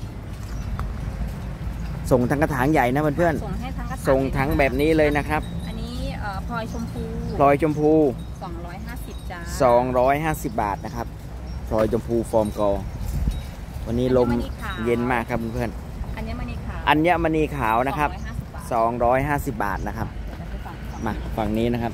ส่งทั้งกระถางใหญ่นะเพื่อนส่งให้ทั้งกระถางๆส่งทั้งแบบนี้เลยนะครับอันนี้เอ่อพลอยชมพูพลอยชมพูสองร้อยห้าสิบจ้าสองร้อยห้าสิบบาทนะครับพลอยชมพูฟอร์มกอวันนี้ลมเย็นมากครับเพื่อนอัญมณีขาวๆอัญมณีขาวนะครับสองร้อยห้าสิบบาทสองร้อยห้าสิบบาทนะครับเดี๋ยวเราไปฝั่งฝั่งมาฝั่งนี้นะครับ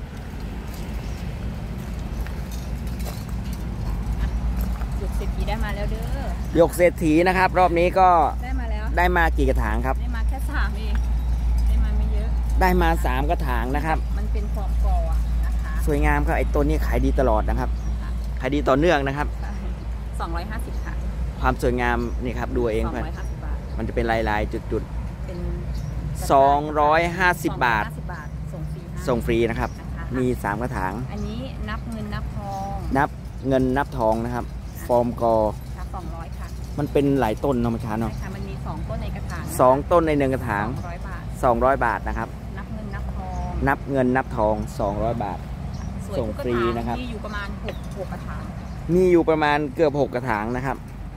หยุดสิบปีได้มาแล้วเด้อยกเศรษฐีนะครับ รอบนี้ก็ได้มาแล้วได้มากี่กระถางครับได้มาแค่สามเองได้มาไม่เยอะได้มาสามกระถางนะครับมันเป็นฟอร์มกออะนะคะสวยงามครับไอ้ต้นนี้ขายดีตลอดนะครับขายดีต่อเนื่องนะครับสองร้อยห้าสิบค่ะความสวยงามนี่ครับดูเองสองเพื่อนร้อยห้าสิบบาทมันจะเป็นลายลายๆจุดเป็นๆสองร้อยห้าสิบบาทสองร้อยห้าสิบบาท ส่งฟรีให้ส่งฟรีนะครับนะคะมีสามกระถางอันนี้นับเงินนับทองนับเงินนับทองนะครับ ฟอร์มกอค่ะสองร้อยค่ะมันเป็นหลายต้นเนาะมันช้าใช่เนาะค่ะมันมีสองต้นในกระถางสองต้นในหนึ่งกระถางสองร้อยบาทสองร้อยบาทนะครับนับเงินนับทองนับเงินนับทองสองร้อยบาทสวยส่งทุกกฟรีถางนะครับมีอยู่ประมาณหกหกกระถางมีอยู่ประมาณเกือบหกกระถางนะครับ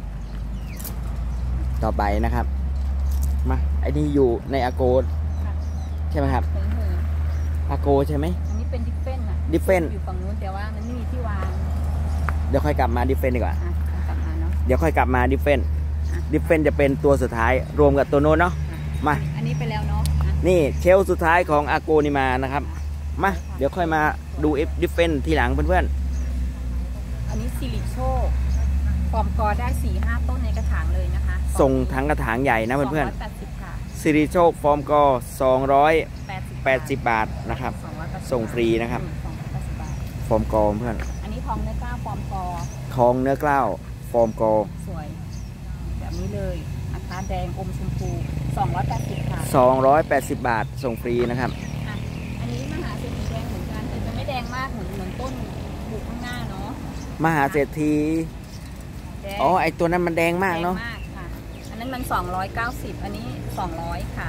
ต่อไปนะครับมาไอ้นี่อยู่ในอาโกใช่ไหมครับเหินเหินอาโกใช่ไหมอันนี้เป็นดิฟเฟนอะ Different อยู่ฝั่งนู้นแต่ว่ามันไม่มีที่วางเดี๋ยวค่อยกลับมาดิเฟนดีกว่าอ่ะกลับมาเนาะเดี๋ยวค่อยกลับมาดิเฟนดิเฟนจะเป็นตัวสุดท้ายรวมกับตัวโน้นเนาะ มาอันนี้ไปแล้วเนาะอ่ะนี่เชลฟ์สุดท้ายของอาโกนิมานะครับ มาเดี๋ยวค่อยมาดูเอฟดิเฟนทีหลังเพื่อนอันนี้สิริโชคฟอร์มกอได้สี่ห้าต้นในกระถางเลยนะคะๆส่งทั้งกระถางใหญ่นะเพื่อนสองร้อยแปดสิบค่ะๆซิริโชคฟอร์มกอสองร้อยแปดสิบแปดสิบบาทนะครับสองร้อยแปดสิบส่งฟรีนะครับสองร้อยแปดสิบบาทฟอร์มกอเพื่อนอันนี้ทองเนื้อกล้าฟอร์มกอทองเนื้อกล้าวฟอร์มกอสวย แบบนี้เลยนะคะแดงอมชมพูสองร้อยแปดสิบค่ะสองร้อยแปดสิบบาทส่งฟรีนะครับอ่ะอันนี้มหาเศรษฐีแดงเหมือนกันแต่จะไม่แดงมากเหมือนเหมือนต้นบุกข้างหน้าเนาะมหาเศรษฐีแดงอ๋อไอตัวนั้นมันแดงมากเนาะแดงมากค่ะ อันนั้นมันสองร้อยเก้าสิบอันนี้สองร้อยค่ะ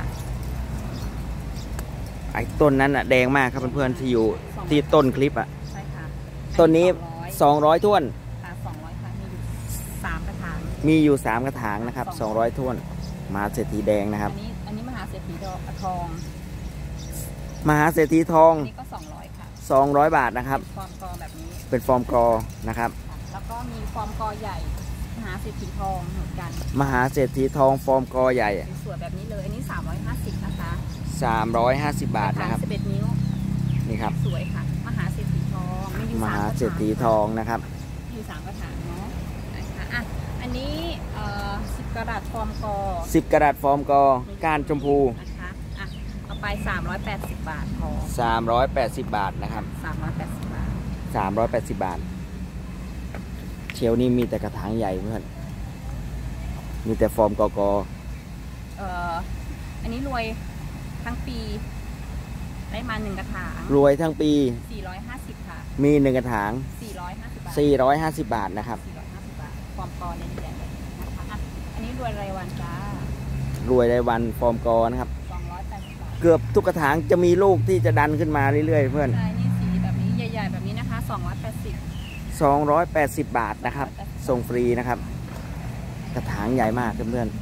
ไอ้ต้นนั้นอะแดงมากครับเพื่อนๆที่อยู่ที่ต้นคลิปอะใช่ค่ะต้นนี้สองร้อยสองร้อยท้วนค่ะสองร้อยค่ะมีอยู่สามกระถางมีอยู่สามกระถางนะครับสองร้อยท้วน มหาเศรษฐีแดงนะครับอันนี้อันนี้มหาเศรษฐีดอกทองมหาเศรษฐีทองอันนี้ก็สองร้อยค่ะสองร้อยบาทนะครับฟอร์มกอแบบนี้เป็นฟอร์มกอนะครับค่ะแล้วก็มีฟอร์มกอใหญ่ มหาเศรษฐีทองเหมือนกันมหาเศรษฐีทองฟอร์มกอใหญ่สวยแบบนี้เลย อันนี้สามร้อยห้าสิบนะคะสามร้อยห้าสิบบาทนะครับสิบเอ็ดนิ้วนี่ครับสวยค่ะ มหาเศรษฐีทองมีอยู่มสามหากระถางเศรษฐีทองนะครับมีอยู่สามกระถางเนาะนะคะอ่ะอันนี้เอ่อสิบกระดาษฟอร์มกอสิบกระดาษฟอร์มกอก้านชมพูนะคะอ่ะเอาไปสามร้อยแปดสิบบาทพอสามร้อยแปดสิบบาทนะครับสามร้อยแปดสิบบาทสามร้อยแปดสิบบาท เชลนี่มีแต่กระถางใหญ่เพื่อนมีแต่ฟอร์มกอกอเอ่ออันนี้รวยทั้งปีได้มาหนึ่งกระถางรวยทั้งปีสี่ร้อยห้าสิบค่ะมีหนึ่งกระถางสี่ร้อยห้าสิบบาทสี่ร้อยห้าสิบบาทนะครับสี่ร้อยห้าสิบบาทฟอร์มกอเนี่ยใหญ่เลยนะคะอ่ะอันนี้รวยรายวันจ้ารวยรายวันฟอร์มกอนะครับสองร้อยแปดสิบบาทเกือบทุกกระถางจะมีลูกที่จะดันขึ้นมาเรื่อยๆเพื่อนใช่นี่สีแบบนี้ใหญ่ๆแบบนี้นะคะสองร้อยแปดสิบสองร้อยแปดสิบบาทนะครับ ส่งฟรีนะครับ กระถางใหญ่มากเพื่อนนี้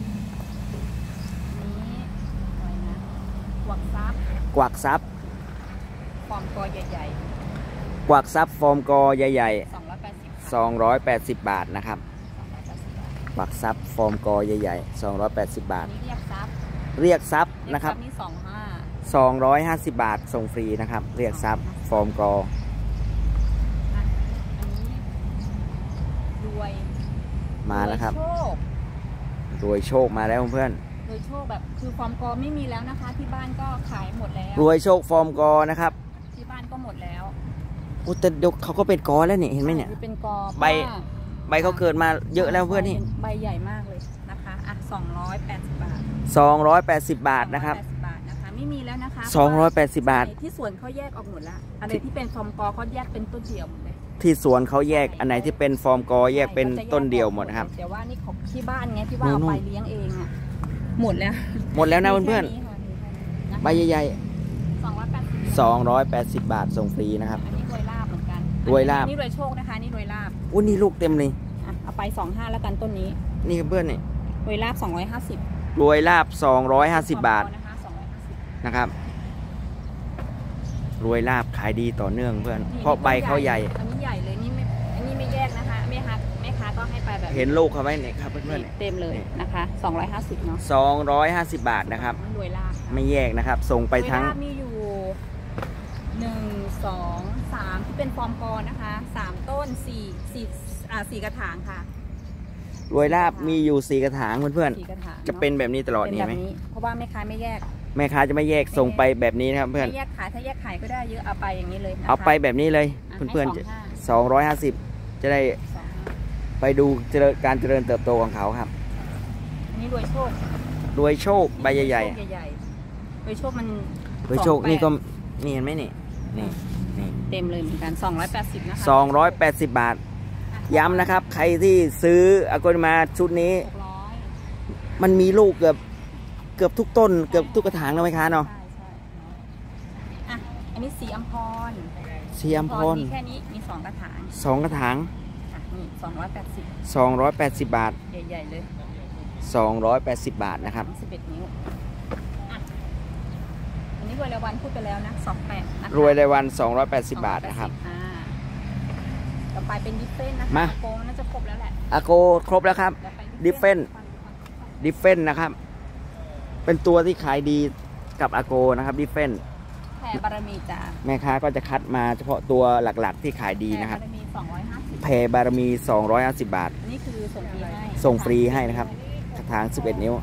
อะไรนะหวักซับๆกวักซับฟอร์มกอใหญ่กวักซับฟอร์มกอใหญ่ๆสองร้อยแปดสิบๆ สองร้อยแปดสิบบาทนะครับสองร้อยแปดสิบบาทกวักซับฟอร์มกอใหญ่ๆสองร้อยแปดสิบบาอัทนนี้เรียกซับเรียกซับเรียกนะครับซับนี่สองห้าสองร้อยห้าสิบบาทส่งฟรีนะครับเรียกซับฟอร์มกออ่ะอันนี้รวยมาแล้วครับวยโชครวยโชคมาแล้วเพื่อนรวยโชคแบบคือฟอร์มกอไม่มีแล้วนะคะ ที่บ้านก็ขายหมดแล้วรวยโชคฟอร์มกอนะครับที่บ้านก็หมดแล้วอุยแต่เดี๋ยวเขาก็เป็นกอแล้วนี่เห็นไหมเนี่ยคือเป็นกอใบเพราะว่าใบเขาเกิดมาเยอะแล้วเพื่อนนี่ใบใหญ่มากเลยนะคะอ่ะสองร้อยแปดสิบบาทสองร้อยแปดสิบบาทนะครับสองอยแปดสิบบาทนะคะไม่มีแล้วนะคะสองร้อยแปดสิบบาทที่สวนเขาแยกออกหมดแล้วอะไรที่เป็นฟอร์มกอเขาแยกเป็นต้นเดียวหมดเลยที่สวนเขาแยกอันไหนที่เป็นฟอร์มกอแยกเป็นต้นเดียวหมดนะครับแต่ว่านี่ของที่บ้านไงที่ว่าเอานู่นไปเลี้ยงเองอ่ะหมดแล้วหมดแล้วนะเพื่อนมีแค่ค่ะมีแค่นี้ๆใบใหญ่สองร้อยแปดสิบๆสองร้อยแปดสิบบาทส่งฟรีนะครับอันนี้รวยลาบเหมือนกันรวยลาบอันนี้รวยโชคนะคะนี่รวยลาบอุ้ยนี่ลูกเต็มเลยอ่ะเอาไปสองห้าแล้วกันต้นนี้นี่ครับเพื่อนนี่รวยลาบสองร้อยห้าสิบรวยลาบสองร้อยห้าสิบบาทนะคะสองร้อยห้าสิบนะครับ รวยลาบขายดีต่อเนื่องเพื่อน เพราะใบเขาใหญ่อันนี้ใหญ่เลยนี่ไม่อันนี้ไม่แยกนะคะแม่ค้าแม่ค้าก็ให้ไปแบบเห็นลูกเขาไหมเนี่ยครับเพื่อนๆเต็มเลยนะคะสองร้อยห้าสิบเนาะสองร้อยห้าสิบบาทนะครับรวยลาบค่ะไม่แยกนะครับ ส่งไปทั้งรวยลาบมีอยู่หนึ่งสองสามที่เป็นฟอร์มกอนะคะสามต้นสี่สี่อ่าสี่กระถางค่ะรวยลาบมีอยู่สี่กระถางเพื่อนสี่กระถางๆจะเป็นแบบนี้ตลอดเป็นนี่แบบไหมนี้เพราะว่าแม่ค้าไม่แยกแม่ค้าจะไม่แยกส่งไปแบบนี้นะครับเพื่อนไม่แยกขายถ้าแยกขายก็ได้เยอะเอาไปอย่างนี้เลยนะคะเอาไปแบบนี้เลยอ่ะเพื่อนให้ๆสองห้าสองร้อยห้าสิบจะได้สองห้าไปดูเจริญการเจริญเติบโตของเขาครับอันนี้รวยโชครวยโชคใบใหญ่ใหญ่ๆรวยโชคมันๆรวยโชคนี่ก็นี่เห็นไหมนี่นี่นี่เต็มเลยเหมือนกันสองร้อยแปดสิบนะคะสองร้อยแปดสิบบาท ย้ำนะครับ ใครที่ซื้ออากรมาชุดนี้หกร้อยมันมีลูกเกือบเกือบทุกต้นเกือบทุกกระถางนะไหมคะเนาะใช่ใช่อ่ะอันนี้สีอัมพรเสียมพรมีแค่นี้มีสองกระถางสองกระถางค่ะนี่สองร้อยแปดสิบสองร้อยแปดสิบบาทใหญ่ๆเลยสองร้อยแปดสิบบาทนะครับสิบเอ็ดนิ้วอ่ะอันนี้รวยรายวันพูดไปแล้วนะสองแปดนะคะรวยรายวันสองร้อยแปดสิบบาทนะครับอ่าต่อไปเป็นดิฟเฟนนะคะมาโกงน่าจะครบแล้วแหละอาโกครบแล้วครับต่อไปดิฟเฟน ดิฟเฟนนะครับ เป็นตัวที่ขายดีกับอาโกนะครับดิฟเฟนแผ่บารมีจ้าแม่ค้าก็จะคัดมาเฉพาะตัวหลักๆที่ขายดีนะครับแผ่บารมีสองร้อยห้าสิบแพรบารมีสองร้อยห้าสิบบาทอันนี้คือส่งฟรีให้ส่งฟรีให้นะครับ กระถางสิบเอ็ดนิ้ว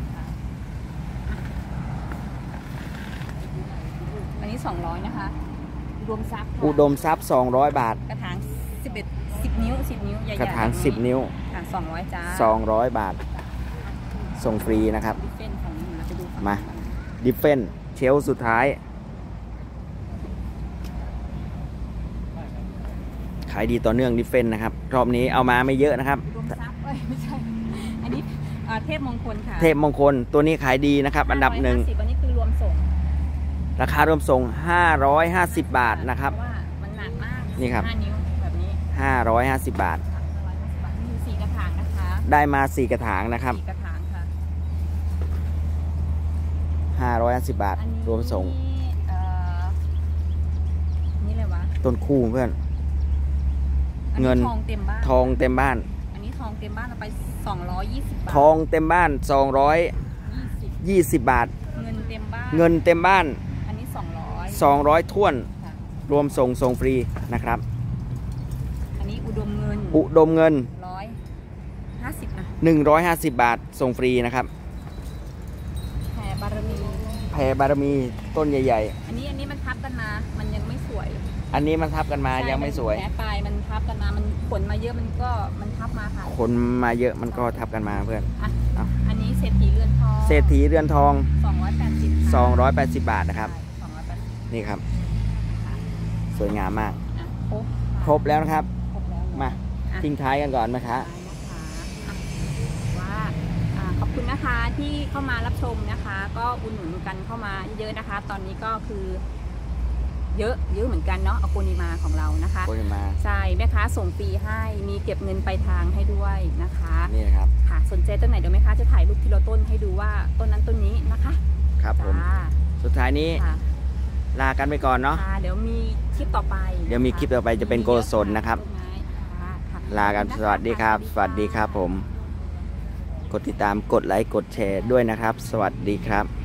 อันนี้สองร้อยนะคะรวมซับค่ะอุดมทรัพย์สองร้อยบาทกระถางสิบเอ็ดสิบนิ้วสิบนิ้วใหญ่ๆกระถางสิบนิ้วค่ะสองร้อยจ้าสองร้อยบาท ส่งฟรีนะครับดิฟเฟนฝั่งนี้นะไปดูฝั่งมานี้ก่อนดิฟเฟนเชลสุดท้าย ขายดีต่อเนื่องดิฟเฟนนะครับ รอบนี้เอามาไม่เยอะนะครับรวมซับเอ้ยไม่ใช่ อันนี้เอ่อเทพมงคลค่ะเทพมงคลตัวนี้ขายดีนะครับ อันดับหนึ่งห้าร้อยห้าสิบอันนี้คือรวมส่งราคารวมส่งห้าร้อยห้าสิบบาทนะครับเพาว่ามันหนักมากนี่ครับห้านิ้วแบบนี้ห้าร้อยห้าสิบบาทค่ะห้าร้อยห้าสิบบาทนี่คือสี่กระถางนะคะได้มาสี่กระถางนะครับสี่กระถางค่ะห้าร้อยห้าสิบบาทอันนี้รวมส่งเอ่อนี่เลยวะต้นคู่เพื่อนอัเงินทองเต็มบ้านทองเต็มบ้านอันนี้ทองเต็มบ้านเอาไปสองร้อยยี่สิบบาททองเต็มบ้านสองร้อยยี่สิบยี่สิบบาทเงินเต็มบ้านเงินเต็มบ้านอันนี้สองร้อยสองร้อยท้วนค่ะรวมส่งส่งฟรีนะครับอันนี้อุดมเงินอุดมเงินร้อยห้าสิบอ่ะหนึ่งร้อยห้าสิบบาทส่งฟรีนะครับแผ่บารมีแพรบารมีต้นใหญ่อันนี้อันนี้มันทับกันมา มันยังไม่สวยๆ อันนี้มันทับกันมายังไม่สวยแผลปลายมันทับกันมา มันขนมาเยอะมันก็มันทับมาค่ะคนมาเยอะมันก็ทับกันมาเพื่อนอ่ะเอาอันนี้เศรษฐีเรือนทองเศรษฐีเรือนทองสองร้อยแปดสิบสองร้อยแปดสิบบาทนะครับสองร้อยแปดสิบนี่ครับ สวยงามมากอ่ะครบครบแล้วนะครับครบแล้วมาอ่ะทิ้งท้ายกันก่อนนะคะว่าอ่าขอบคุณนะคะที่เข้ามารับชมนะคะ ก็อุดหนุนกันเข้ามาเยอะนะคะ ตอนนี้ก็คือ เยอะเยอะเหมือนกันเนาะอโกนิมาของเรานะคะโคตรมาใช่แม่ค้าส่งฟรีให้มีเก็บเงินไปลายทางให้ด้วยนะคะนี่นะครับค่ะสนใจต้นไหนเดี๋ยวแม่ค้าจะถ่ายรูปทีละต้นให้ดูว่าต้นนั้นต้นนี้นะคะครับผมจ้าสุดท้ายนี้ค่ะลากันไปก่อนเนาะค่ะเดี๋ยวมีคลิปต่อไปนะคะเดี๋ยวมีคลิปต่อไปจะเป็นโกศลนะครับต้นไม้ค่ะค่ะลากันสวัสดีครับ สวัสดีครับผม กดติดตามกดไลค์กดแชร์ด้วยนะครับ สวัสดีครับ